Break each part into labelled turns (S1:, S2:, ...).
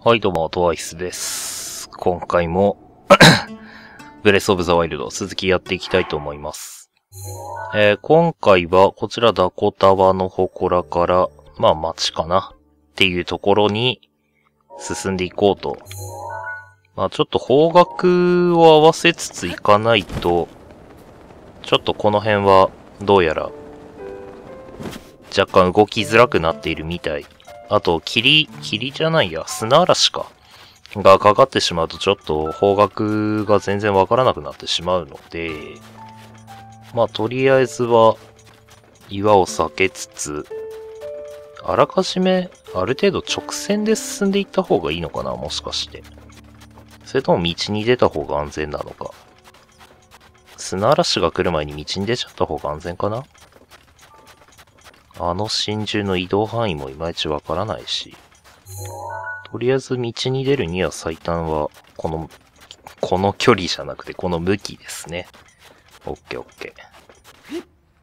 S1: はい、どうも、トワイスです。今回も、ブレスオブザワイルド、続きやっていきたいと思います。今回は、こちらダコタワの祠から、町かなっていうところに、進んでいこうと。ちょっと方角を合わせつつ行かないと、ちょっとこの辺は、どうやら、若干動きづらくなっているみたい。あと、霧じゃないや、砂嵐か。がかかってしまうとちょっと方角が全然わからなくなってしまうので、とりあえずは岩を避けつつ、あらかじめある程度直線で進んでいった方がいいのかな、もしかして。それとも道に出た方が安全なのか。砂嵐が来る前に道に出ちゃった方が安全かな。あの真珠の移動範囲もいまいちわからないし。とりあえず道に出るには最短は、この距離じゃなくてこの向きですね。オッケーオッケー。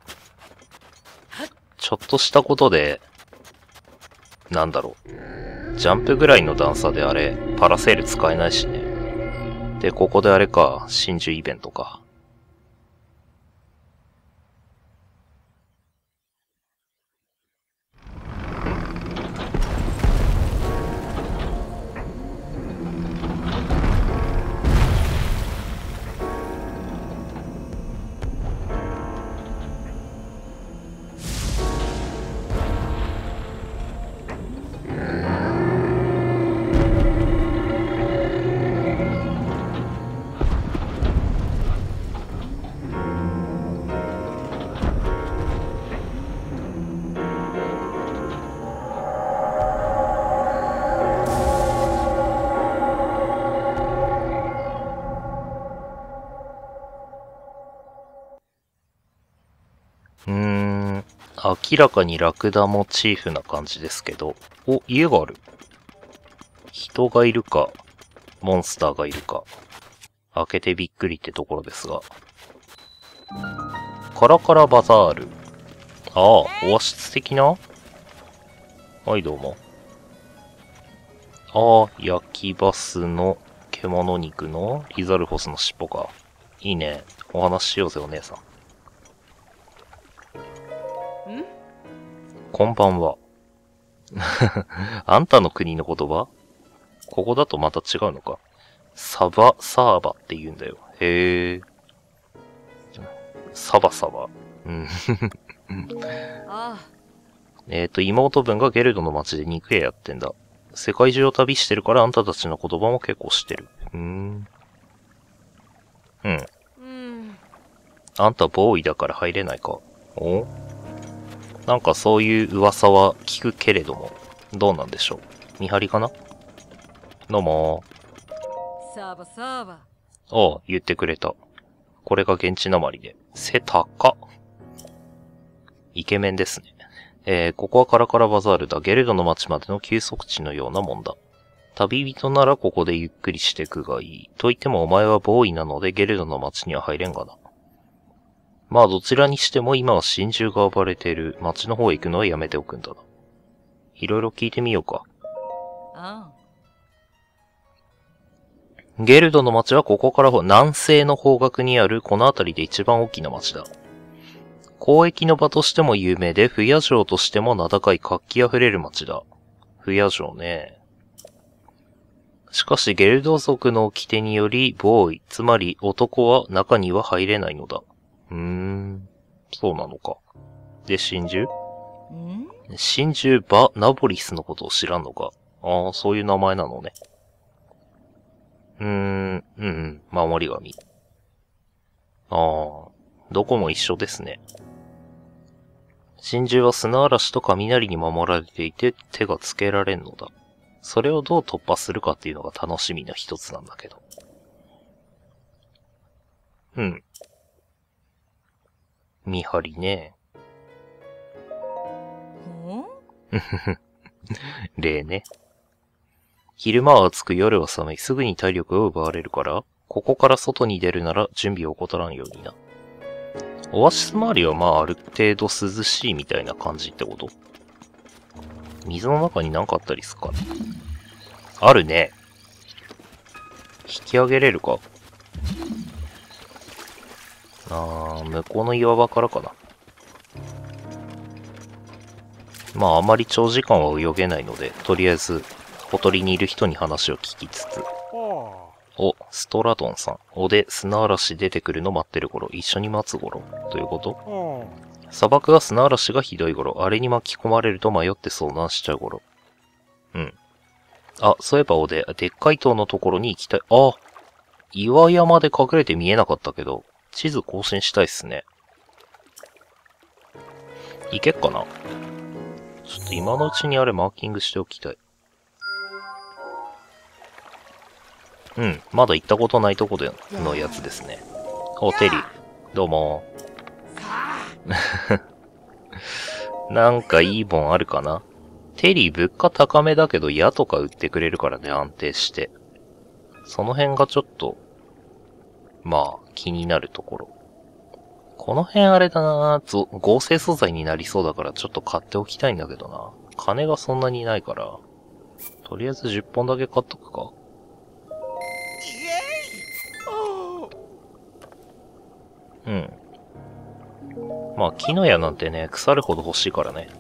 S1: ちょっとしたことで、ジャンプぐらいの段差であれ、パラセール使えないしね。で、ここであれか、真珠イベントか。明らかにラクダモチーフな感じですけど。お、家がある。人がいるか、モンスターがいるか。開けてびっくりってところですが。カラカラバザール。ああ、オアシス的な？はい、どうも。ああ、焼きバスの獣肉のリザルフォスの尻尾か。いいね。お話ししようぜ、お姉さん。こんばんは。あんたの国の言葉？ここだとまた違うのか。サーバって言うんだよ。へえ。サバ。うん。妹分がゲルドの町で肉屋やってんだ。世界中を旅してるからあんたたちの言葉も結構知ってる。うん。あんたボーイだから入れないか。お？なんかそういう噂は聞くけれども、どうなんでしょう。見張りかな？どうもー。ああ、言ってくれた。これが現地なまりで。背高っ。イケメンですね。ここはカラカラバザールだ。ゲルドの町までの休息地のようなもんだ。旅人ならここでゆっくりしてくがいい。と言ってもお前はボーイなのでゲルドの町には入れんがな。どちらにしても今は真珠が暴れている。町の方へ行くのはやめておくんだな。いろいろ聞いてみようか。ゲルドの町はここから南西の方角にあるこの辺りで一番大きな町だ。交易の場としても有名で、不夜城としても名高い活気あふれる町だ。不夜城ね。しかしゲルド族の掟により、ボーイ、つまり男は中には入れないのだ。そうなのか。で、真珠バ・ナボリスのことを知らんのか。ああ、そういう名前なのね。守り神。ああ、どこも一緒ですね。真珠は砂嵐と雷に守られていて手がつけられんのだ。それをどう突破するかっていうのが楽しみの一つなんだけど。見張りね。例ね。昼間は暑く夜は寒い。すぐに体力を奪われるから、ここから外に出るなら準備を怠らんようにな。オアシス周りはある程度涼しいみたいな感じってこと？水の中に何かあったりするかね。 あるね。引き上げれるか。向こうの岩場からかな。まあ、あまり長時間は泳げないので、とりあえず、ほとりにいる人に話を聞きつつ。お、ストラドンさん。おで、砂嵐出てくるの待ってる頃、一緒に待つ頃ということ？砂漠が砂嵐がひどい頃、あれに巻き込まれると迷って遭難しちゃう頃。うん。あ、そういえばおで、でっかい塔のところに行きたい。あ、岩山で隠れて見えなかったけど、地図更新したいっすね。行けっかな？ちょっと今のうちにあれマーキングしておきたい。うん、まだ行ったことないとこでのやつですね。お、テリー。どうも。なんかいいもんあるかな？テリー物価高めだけど矢とか売ってくれるからね、安定して。その辺がちょっと、まあ、気になるところ。この辺あれだな、合成素材になりそうだからちょっと買っておきたいんだけどな。金がそんなにないから、とりあえず10本だけ買っとくか。うん。まあ、木の矢なんてね、腐るほど欲しいからね。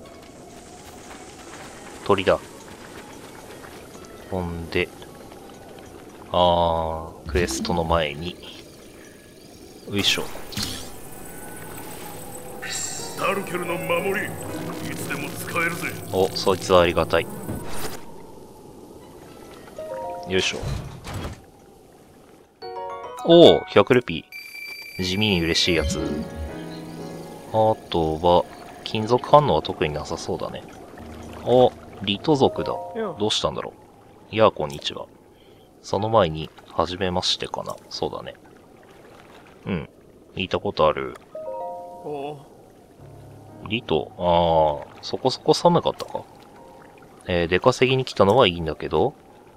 S1: 鳥だ。ほんで、クエストの前に、よいしょ。
S2: タルケルの守り、いつでも使えるぜ。
S1: お、そいつはありがたい。よいしょ。おお、100ルピー。地味に嬉しいやつ。あとは、金属反応は特になさそうだね。お、リト族だ。どうしたんだろう。いや、こんにちは。その前に、はじめましてかな。そうだね。うん。聞いたことある。リト、そこそこ寒かったか。出稼ぎに来たのはいいんだけど。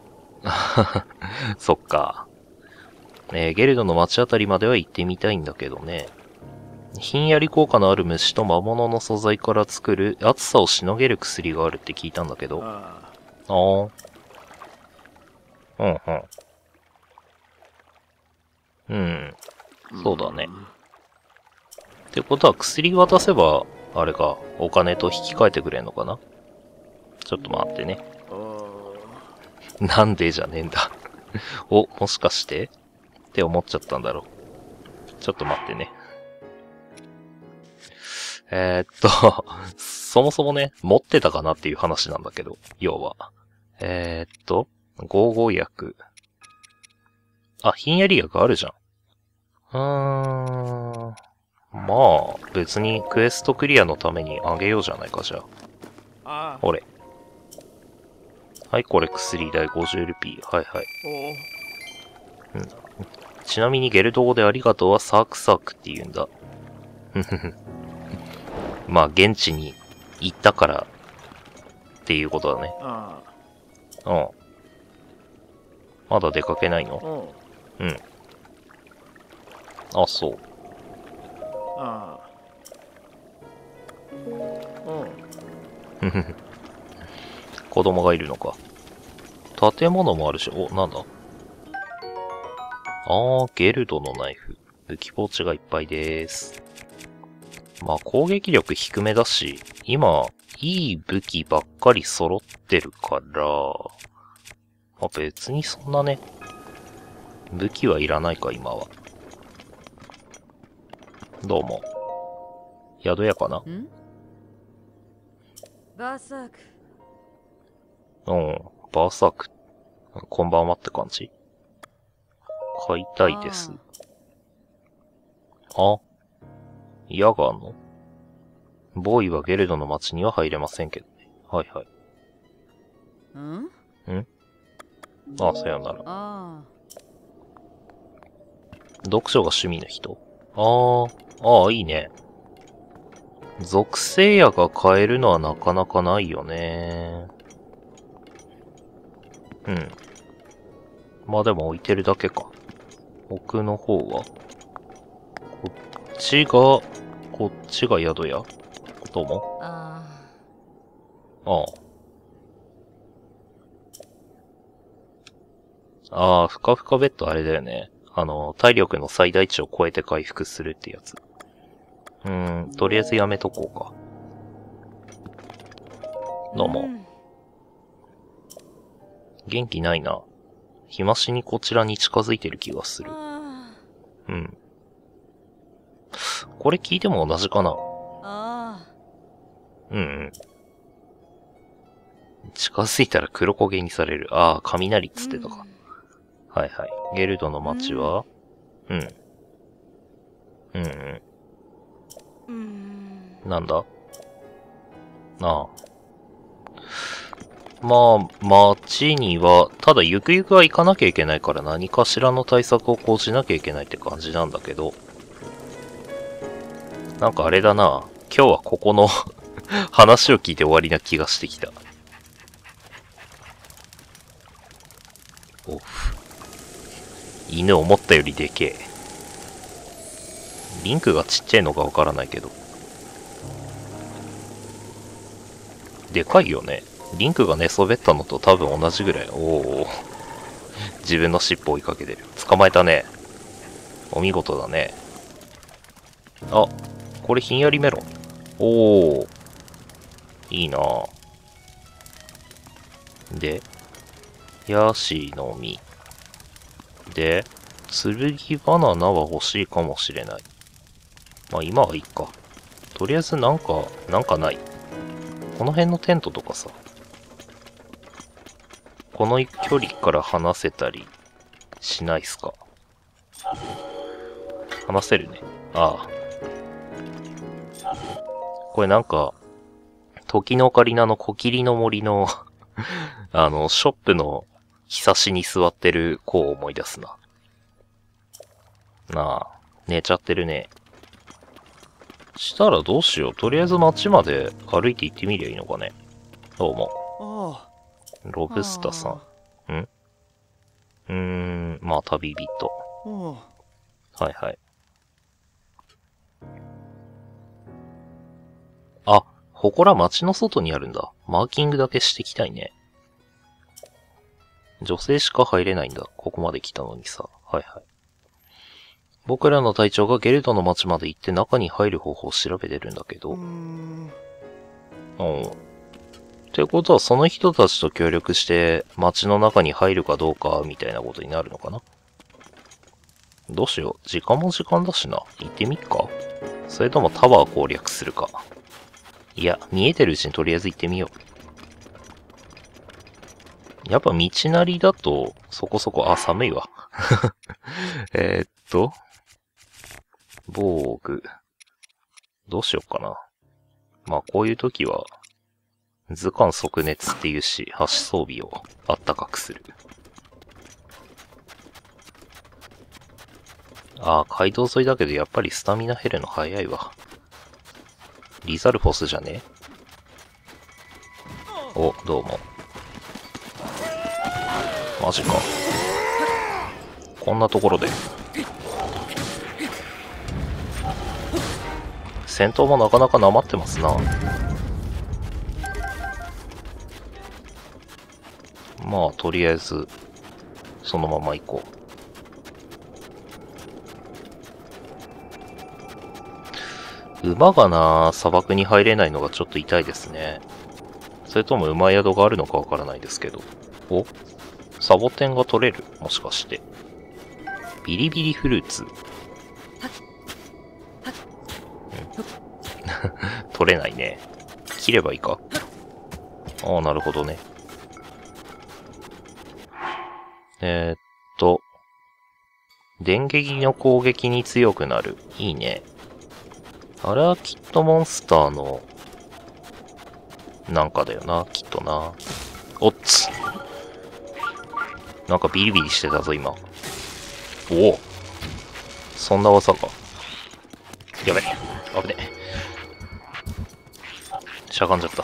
S1: そっか。ゲルドの町あたりまでは行ってみたいんだけどね。ひんやり効果のある虫と魔物の素材から作る暑さをしのげる薬があるって聞いたんだけど。うんうん。うん。そうだね。ってことは薬渡せば、あれか、お金と引き換えてくれんのかな？ちょっと待ってね。なんでじゃねえんだ。お、もしかしてって思っちゃったんだろう。ちょっと待ってね。そもそもね、持ってたかなっていう話なんだけど、要は。ゴーゴー薬。あ、ひんやり薬あるじゃん。まあ、別にクエストクリアのためにあげようじゃないか、じゃあ。ほれ。はい、これ薬代50ルピー。はいはい。うん。ちなみにゲルド語でありがとうはサークサークって言うんだ。ふふふ。まあ、現地に行ったからっていうことだね。うん。まだ出かけないの？うん。あ、そう。ふふふ。子供がいるのか。建物もあるし、お、なんだ？ゲルドのナイフ。武器ポーチがいっぱいです。まあ、攻撃力低めだし、今、いい武器ばっかり揃ってるから、まあ、別にそんなね、武器はいらないか、今は。どうも。宿屋かな？
S3: バーサーク。
S1: うん、バーサーク。こんばんはって感じ？買いたいです。あ、矢があんの？ボーイはゲルドの町には入れませんけどね。はいはい。あ、さよなら。読書が趣味の人？いいね。属性矢が買えるのはなかなかないよね。うん。まあでも置いてるだけか。奥の方はこっちが宿屋？どうも？ああ。 ああ、ふかふかベッドあれだよね。体力の最大値を超えて回復するってやつ。とりあえずやめとこうか。どうも。元気ないな。日増しにこちらに近づいてる気がする。これ聞いても同じかな。近づいたら黒焦げにされる。ああ、雷っつってたか。はいはい。ゲルドの街はなんだああ。まあ、街には、ただゆくゆくは行かなきゃいけないから何かしらの対策を講じなきゃいけないって感じなんだけど。なんかあれだな。今日はここの話を聞いて終わりな気がしてきた。オフ。犬思ったよりでけえ。リンクがちっちゃいのかわからないけど。でかいよね。リンクが寝そべったのと多分同じぐらい。おお。自分の尻尾追いかけてる。捕まえたね。お見事だね。あ、これひんやりメロン。おお。いいなぁ。で、ヤシの実。で、剣バナナは欲しいかもしれない。まあ今はいいか。とりあえずなんかない。この辺のテントとかさ。この距離から離せたりしないっすか？離せるね。ああ。これなんか、時のオカリナのコキリの森のショップのひさしに座ってる子を思い出すな。なあ、寝ちゃってるね。したらどうしよう。とりあえず街まで歩いて行ってみりゃいいのかね。どうも。ロブスタさん。まあ旅人。はいはい。あ、祠街の外にあるんだ。マーキングだけしてきたいね。女性しか入れないんだ。ここまで来たのにさ。はいはい。僕らの隊長がゲルドの街まで行って中に入る方法を調べてるんだけど。ってことはその人たちと協力して街の中に入るかどうかみたいなことになるのかな？どうしよう。時間も時間だしな。行ってみっか？それともタワー攻略するか？いや、見えてるうちにとりあえず行ってみよう。やっぱ道なりだとそこそこ、寒いわ。防具。どうしようかな。まあこういう時は、図鑑即熱っていうし、足装備をあったかくする。ああ、街道沿いだけどやっぱりスタミナ減るの早いわ。リザルフォスじゃね？お、どうも。マジか。こんなところで。戦闘もなかなかなまってますな。まあ、とりあえず、そのまま行こう。馬がな、砂漠に入れないのがちょっと痛いですね。それとも馬宿があるのかわからないですけど。お？サボテンが取れる？もしかして。ビリビリフルーツ。取れないね。切ればいいか。ああ、なるほどね。電撃の攻撃に強くなる。いいね。あれはきっとモンスターの、なんかだよな、きっとな。おっつ。なんかビリビリしてたぞ、今。おお。そんな技か。やべ。危ね。しゃがんじゃった。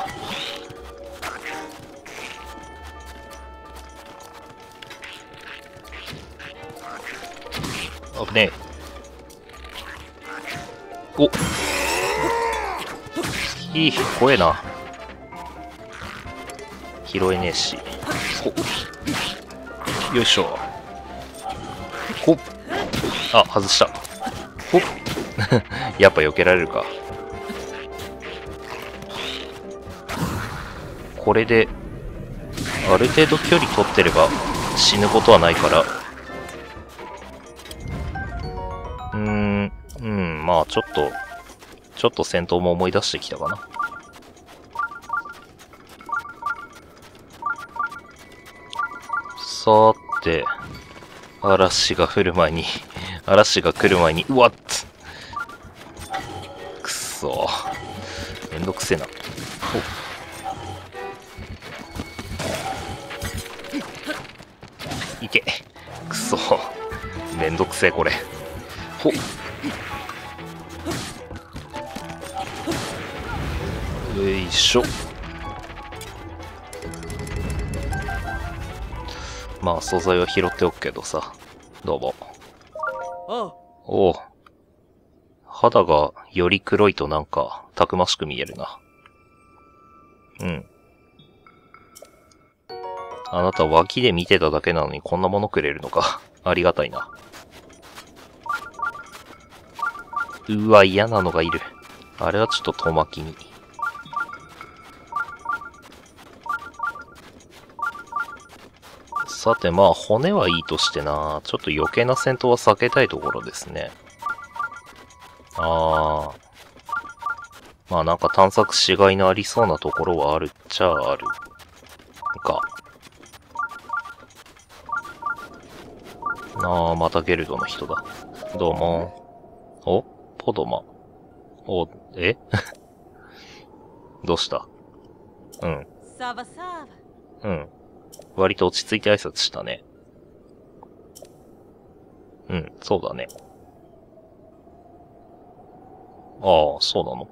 S1: 危ねえ。おっ。いい、怖えな。拾えねえし。およいしょ。 ほっ。あ、外した。ほっ。やっぱ避けられるか。これで、ある程度距離取ってれば死ぬことはないから。まあちょっと戦闘も思い出してきたかな。さーて、嵐が来る前に、うわっつくっそー。めんどくせえな。いけ。くそー。めんどくせえ、これ。ほっ。よいしょ。まあ素材は拾っておくけどさ。どうも。おう。肌がより黒いとなんかたくましく見えるな。うん。あなた脇で見てただけなのにこんなものくれるのか。ありがたいな。うわ、嫌なのがいる。あれはちょっと遠巻きに。さて、まあ、骨はいいとしてな。ちょっと余計な戦闘は避けたいところですね。まあなんか探索しがいのありそうなところはあるっちゃある。か。またゲルドの人だ。どうも。おポドマ。どうしたうん。うん。割と落ち着いて挨拶したね。うん、そうだね。ああ、そうな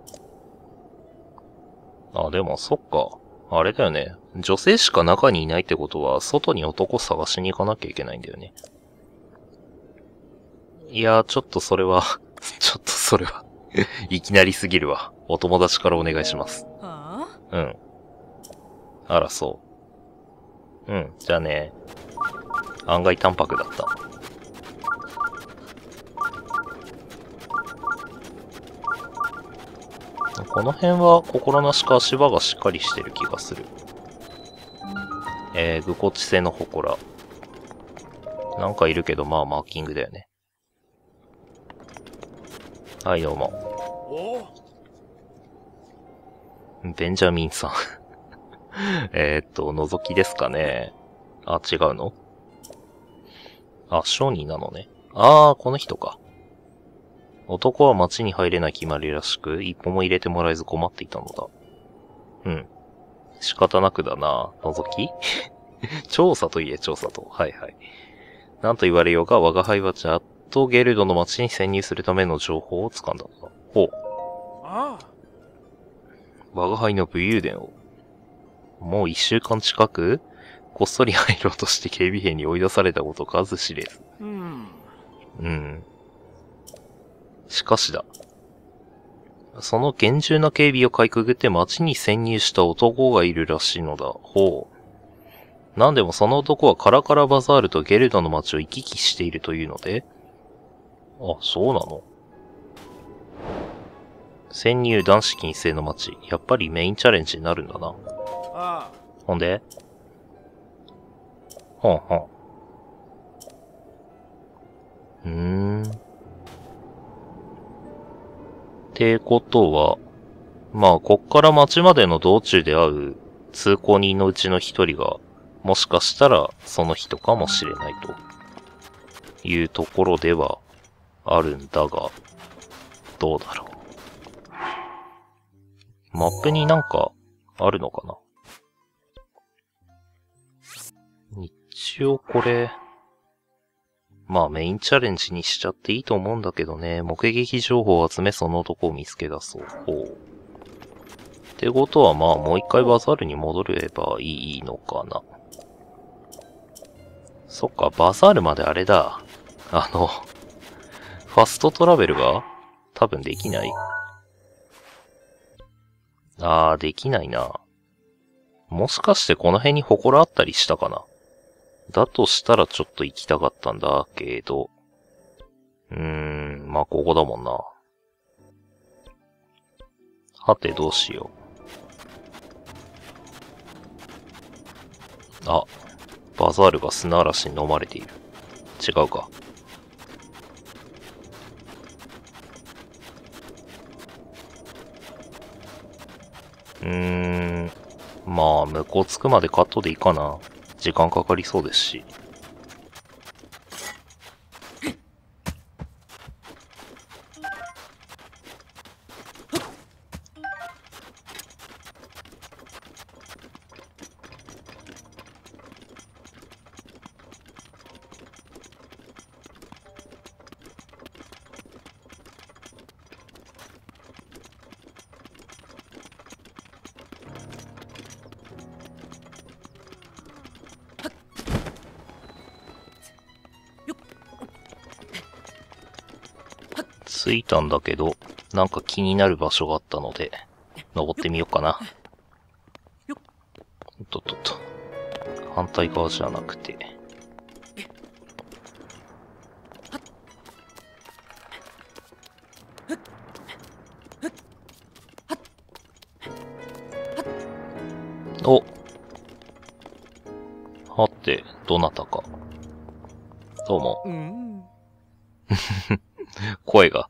S1: の。でもそっか。あれだよね。女性しか中にいないってことは、外に男探しに行かなきゃいけないんだよね。いやー、ちょっとそれは、いきなりすぎるわ。お友達からお願いします。うん。あら、そう。うん、じゃあね。案外淡白だった。この辺は心なしか足場がしっかりしてる気がする。グコチ製の祠。なんかいるけど、まあマーキングだよね。はい、どうも。ベンジャミンさん。覗きですかね。あ、違うの？商人なのね。この人か。男は町に入れない決まりらしく、一歩も入れてもらえず困っていたのだ。うん。仕方なくだな。覗き調査といえ調査と。はいはい。なんと言われようが、我が輩はちゃんとゲルドの町に潜入するための情報を掴んだのだ。ほう。我が輩の武勇伝を。もう1週間近く、こっそり入ろうとして警備兵に追い出されたこと数知れず。しかしだ。その厳重な警備をかいくぐって町に潜入した男がいるらしいのだ。ほう。なんでもその男はカラカラバザールとゲルドの町を行き来しているというので。そうなの？潜入男子禁制の町。やっぱりメインチャレンジになるんだな。ほんで？ほん。ってことは、まあ、こっから町までの道中で会う通行人のうちの一人が、もしかしたらその人かもしれないというところではあるんだが、どうだろう。マップになんかあるのかな？一応これ、まあメインチャレンジにしちゃっていいと思うんだけどね。目撃情報を集めその男を見つけ出そう。ってことはまあもう一回バザールに戻ればいいのかな。そっか、バザールまであれだ。ファストトラベルが多分できない。できないな。もしかしてこの辺に祠あったりしたかな。だとしたらちょっと行きたかったんだけど、 まあ、ここだもんな。はて、どうしよう。あ、バザールが砂嵐に飲まれている。違うか。まあ、向こう着くまでカットでいいかな。時間かかりそうですし。着いたんだけど、なんか気になる場所があったので、登ってみようかな。おっとっとっと。反対側じゃなくて。お、はて、どなたか。どうも。声が。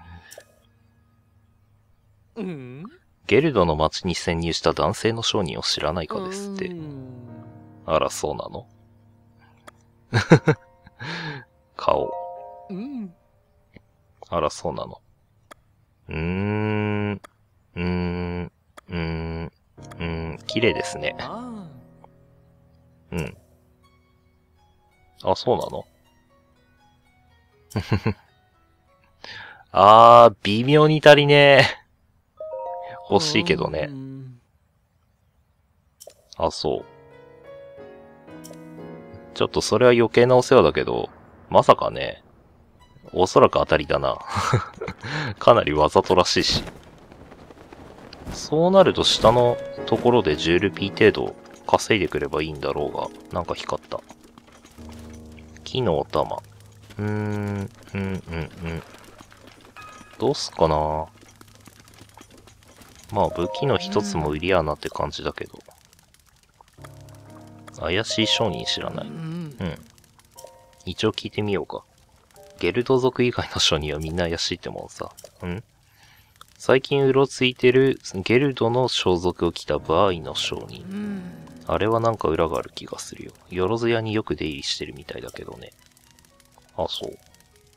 S1: ゲルドの町に潜入した男性の商人を知らないかですって。あら、そうなの？顔。あら、そうなの。綺麗ですね。うん。あ、そうなの？微妙に足りねえ。欲しいけどね。あ、そう。ちょっとそれは余計なお世話だけど、まさかね、おそらく当たりだな。かなりわざとらしいし。そうなると下のところで10ルピー程度稼いでくればいいんだろうが、なんか光った。木のお玉。どうすっかな。まあ武器の一つも売りやなって感じだけど。怪しい商人知らない。一応聞いてみようか。ゲルド族以外の商人はみんな怪しいってもんさ。最近うろついてるゲルドの装束を着たバーイの商人。あれはなんか裏がある気がするよ。よろず屋によく出入りしてるみたいだけどね。あ、そう。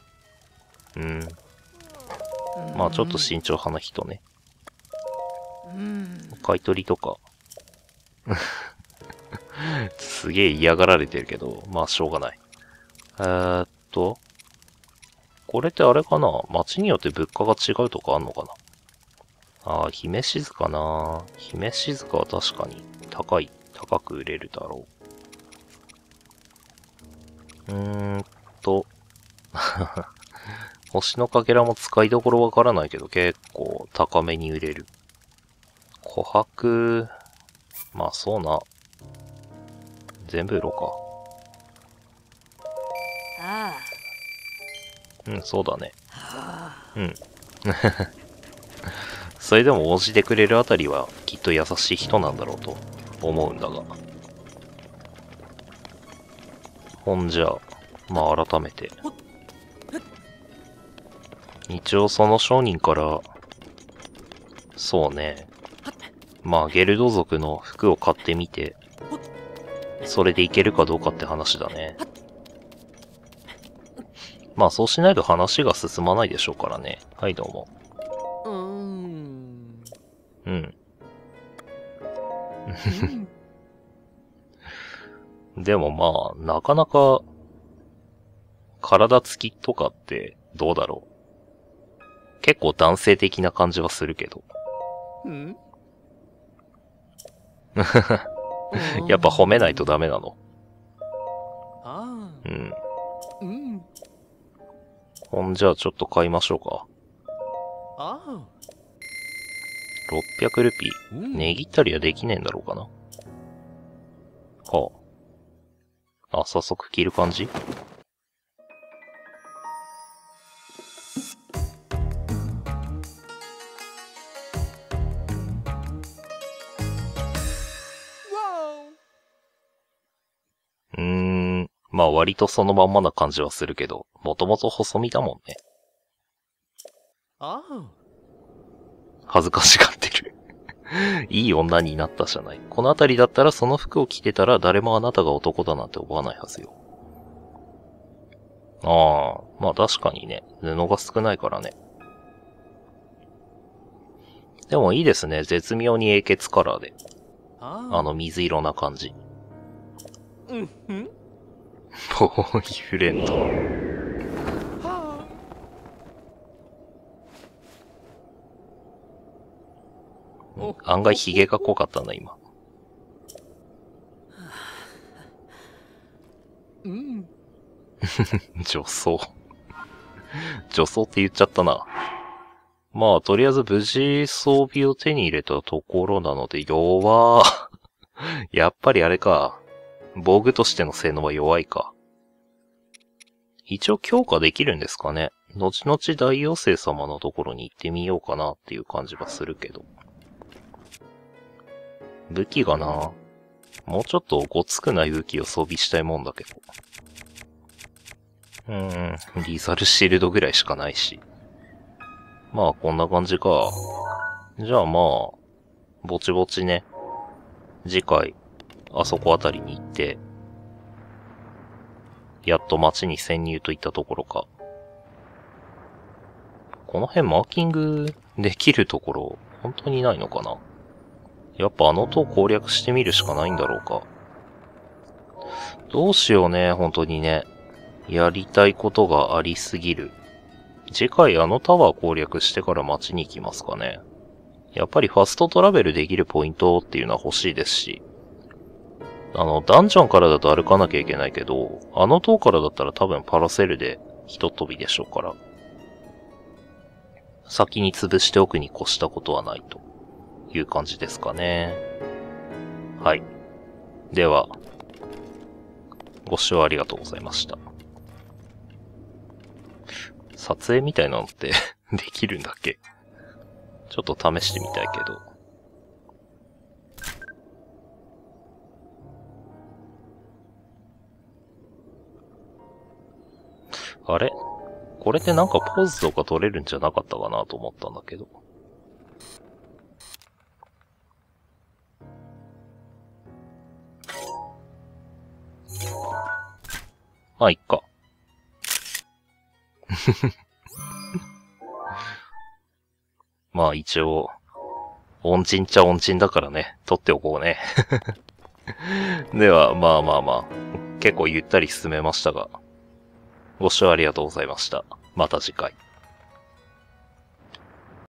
S1: まあちょっと慎重派な人ね。買い取りとか。すげえ嫌がられてるけど、まあしょうがない。これってあれかな？街によって物価が違うとかあんのかな？姫静かな。姫静かは確かに高く売れるだろう。星のかけらも使いどころわからないけど結構高めに売れる。琥珀、まあそうな。全部売ろうか。そうだね。それでも応じてくれるあたりはきっと優しい人なんだろうと思うんだが。ほんじゃ、まあ改めて。一応その商人から、そうね。まあゲルド族の服を買ってみて、それでいけるかどうかって話だね。まあそうしないと話が進まないでしょうからね。はい、どうも。でもまあ、なかなか、体つきとかってどうだろう。結構男性的な感じはするけど。やっぱ褒めないとダメなの。ほんじゃあちょっと買いましょうか。600ルピー。値切ったりはできねえんだろうかな。はあ。早速着る感じ？ まあ割とそのまんまな感じはするけど、もともと細身だもんね。恥ずかしがってる。いい女になったじゃない。このあたりだったらその服を着てたら誰もあなたが男だなんて思わないはずよ。ああ、まあ確かにね、布が少ないからね。でもいいですね、絶妙に英傑カラーで。水色な感じ。ボーイフレンド。案外ヒゲが濃かったな、今。女装。女装って言っちゃったな。まあ、とりあえず無事装備を手に入れたところなので弱。やっぱりあれか。防具としての性能は弱いか。一応強化できるんですかね。後々大妖精様のところに行ってみようかなっていう感じはするけど。武器がな、もうちょっとごつくない武器を装備したいもんだけど。リザルシールドぐらいしかないし。まあこんな感じか。じゃあまあ、ぼちぼちね。次回、あそこあたりに行って、やっと街に潜入といったところか。この辺マーキングできるところ、本当にないのかな？やっぱあの塔攻略してみるしかないんだろうか。どうしようね、本当にね。やりたいことがありすぎる。次回あのタワー攻略してから街に行きますかね。やっぱりファストトラベルできるポイントっていうのは欲しいですし。ダンジョンからだと歩かなきゃいけないけど、あの塔からだったら多分パラセルで一飛びでしょうから。先に潰しておくに越したことはないという感じですかね。はい。では、ご視聴ありがとうございました。撮影みたいなのってできるんだっけ？ちょっと試してみたいけど。あれ？これってなんかポーズとか撮れるんじゃなかったかなと思ったんだけど。まあ、いっか。まあ一応、恩人っちゃ恩人だからね、撮っておこうね。では、まあまあまあ、結構ゆったり進めましたが、ご視聴ありがとうございました。また次回。